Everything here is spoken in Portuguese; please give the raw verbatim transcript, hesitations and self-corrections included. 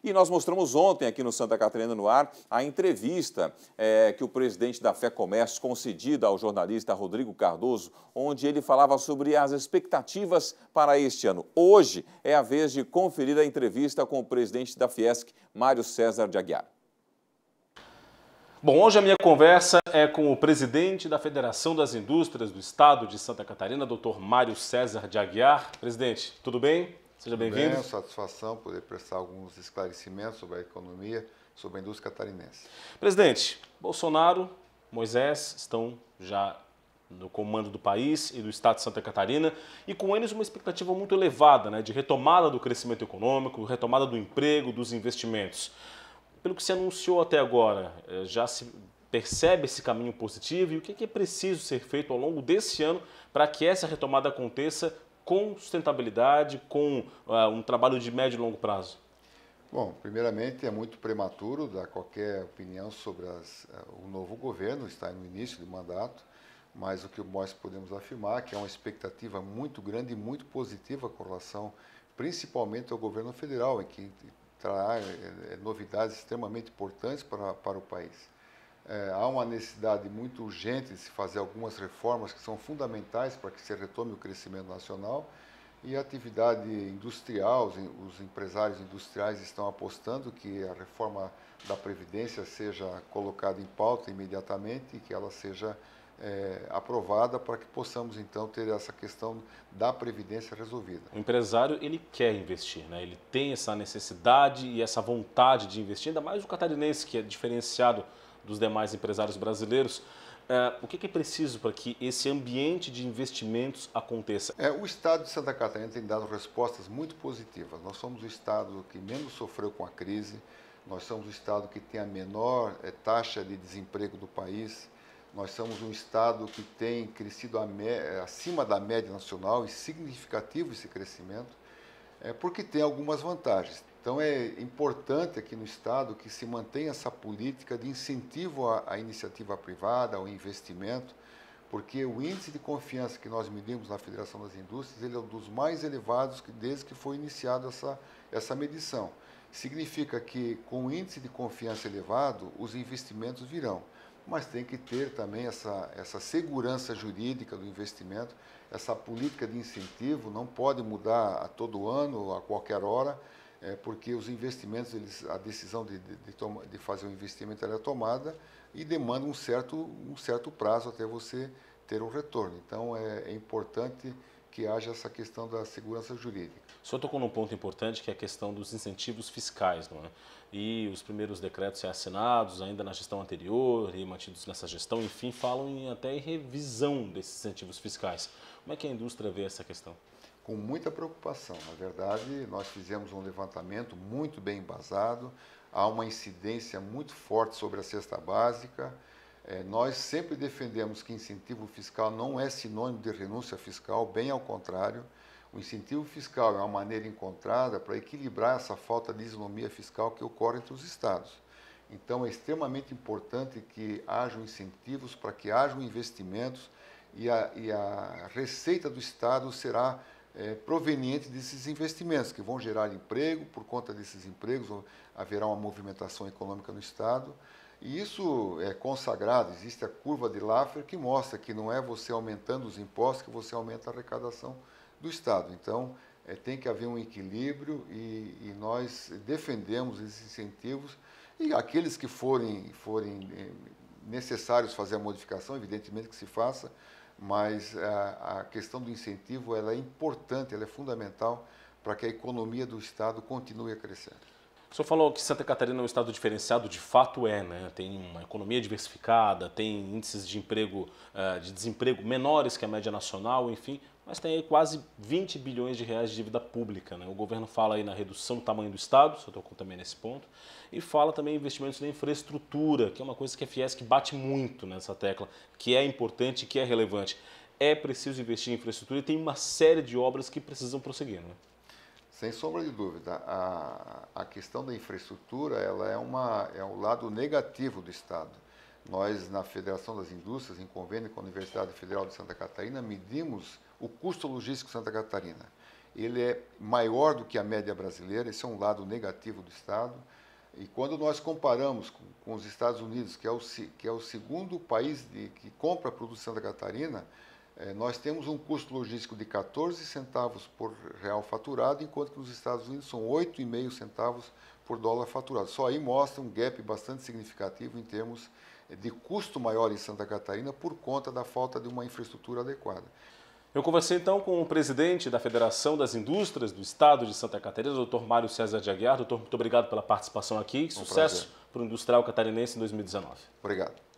E nós mostramos ontem aqui no Santa Catarina no Ar a entrevista é, que o presidente da FEComércio concedida ao jornalista Rodrigo Cardoso, onde ele falava sobre as expectativas para este ano. Hoje é a vez de conferir a entrevista com o presidente da Fiesc, Mário César de Aguiar. Bom, hoje a minha conversa é com o presidente da Federação das Indústrias do Estado de Santa Catarina, doutor Mário César de Aguiar. Presidente, tudo bem? Seja bem-vindo. Bem, satisfação poder prestar alguns esclarecimentos sobre a economia, sobre a indústria catarinense. Presidente, Bolsonaro, Moisés estão já no comando do país e do Estado de Santa Catarina e com eles uma expectativa muito elevada, né, de retomada do crescimento econômico, retomada do emprego, dos investimentos. Pelo que se anunciou até agora, já se percebe esse caminho positivo e o que é preciso ser feito ao longo desse ano para que essa retomada aconteça com sustentabilidade, com uh, um trabalho de médio e longo prazo? Bom, primeiramente é muito prematuro dar qualquer opinião sobre as, uh, o novo governo, está no início do mandato, mas o que nós podemos afirmar é que é uma expectativa muito grande e muito positiva com relação principalmente ao governo federal, em que trará é, novidades extremamente importantes para, para o país. É, há uma necessidade muito urgente de se fazer algumas reformas que são fundamentais para que se retome o crescimento nacional e a atividade industrial, os, os empresários industriais estão apostando que a reforma da Previdência seja colocada em pauta imediatamente e que ela seja É, aprovada para que possamos então ter essa questão da Previdência resolvida. O empresário, ele quer investir, né? Ele tem essa necessidade e essa vontade de investir, ainda mais o catarinense, que é diferenciado dos demais empresários brasileiros. É, o que é preciso para que esse ambiente de investimentos aconteça? É, o Estado de Santa Catarina tem dado respostas muito positivas. Nós somos o Estado que menos sofreu com a crise, nós somos o Estado que tem a menor é, taxa de desemprego do país. Nós somos um Estado que tem crescido acima da média nacional e significativo esse crescimento, é, porque tem algumas vantagens. Então é importante aqui no Estado que se mantenha essa política de incentivo à, à iniciativa privada, ao investimento, porque o índice de confiança que nós medimos na Federação das Indústrias ele é um dos mais elevados que, desde que foi iniciada essa, essa medição. Significa que com o índice de confiança elevado, os investimentos virão. Mas tem que ter também essa, essa segurança jurídica do investimento, essa política de incentivo não pode mudar a todo ano, a qualquer hora, é, porque os investimentos, eles, a decisão de, de, de, toma, de fazer um investimento ela é tomada e demanda um certo, um certo prazo até você ter um retorno. Então é, é importante que haja essa questão da segurança jurídica. O senhor tocou num ponto importante que é a questão dos incentivos fiscais, não é? E os primeiros decretos assinados ainda na gestão anterior e mantidos nessa gestão, enfim, falam em até em revisão desses incentivos fiscais. Como é que a indústria vê essa questão? Com muita preocupação. Na verdade, nós fizemos um levantamento muito bem embasado, há uma incidência muito forte sobre a cesta básica. É, nós sempre defendemos que incentivo fiscal não é sinônimo de renúncia fiscal, bem ao contrário. O incentivo fiscal é uma maneira encontrada para equilibrar essa falta de isonomia fiscal que ocorre entre os estados. Então, é extremamente importante que hajam incentivos para que hajam investimentos e a, e a receita do Estado será é, proveniente desses investimentos, que vão gerar emprego. Por conta desses empregos, haverá uma movimentação econômica no Estado. E isso é consagrado, existe a curva de Laffer que mostra que não é você aumentando os impostos que você aumenta a arrecadação do Estado. Então, é, tem que haver um equilíbrio e, e nós defendemos esses incentivos e aqueles que forem, forem é, necessários fazer a modificação, evidentemente que se faça, mas a, a questão do incentivo ela é importante, ela é fundamental para que a economia do Estado continue a crescer. O senhor falou que Santa Catarina é um estado diferenciado, de fato é, né? Tem uma economia diversificada, tem índices de emprego, de desemprego menores que a média nacional, enfim, mas tem aí quase vinte bilhões de reais de dívida pública, né? O governo fala aí na redução do tamanho do Estado, o senhor tocou também nesse ponto, e fala também em investimentos na infraestrutura, que é uma coisa que a Fiesc bate muito nessa tecla, que é importante, que é relevante. É preciso investir em infraestrutura e tem uma série de obras que precisam prosseguir, né? Sem sombra de dúvida, a, a questão da infraestrutura ela é, uma, é um lado negativo do Estado. Nós, na Federação das Indústrias, em convênio com a Universidade Federal de Santa Catarina, medimos o custo logístico de Santa Catarina. ele é maior do que a média brasileira, esse é um lado negativo do Estado. E quando nós comparamos com, com os Estados Unidos, que é o, que é o segundo país de, que compra produto de Santa Catarina, eh, nós temos um custo logístico de quatorze centavos por real faturado, enquanto que nos Estados Unidos são oito vírgula cinco centavos por dólar faturado. Só aí mostra um gap bastante significativo em termos de custo maior em Santa Catarina por conta da falta de uma infraestrutura adequada. Eu conversei então com o presidente da Federação das Indústrias do Estado de Santa Catarina, doutor Mário César de Aguiar. Doutor, muito obrigado pela participação aqui. Um Sucesso para o industrial catarinense em dois mil e dezenove. Obrigado.